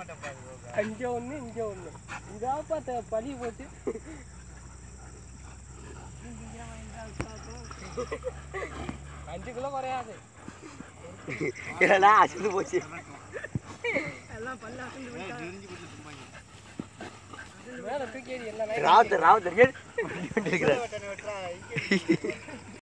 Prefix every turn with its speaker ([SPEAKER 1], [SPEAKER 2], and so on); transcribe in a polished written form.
[SPEAKER 1] அங்க ஒண்ணு இங்க ஒண்ணு இதாப்பா பழி போட்டு 5 கிலோ குறையாது
[SPEAKER 2] எல்லாம் அசந்து போச்சு
[SPEAKER 1] எல்லாம் பல்ல அசந்து போயிட்டாங்க மேல தூக்கி எல்லாம்
[SPEAKER 2] ராவுத்தர்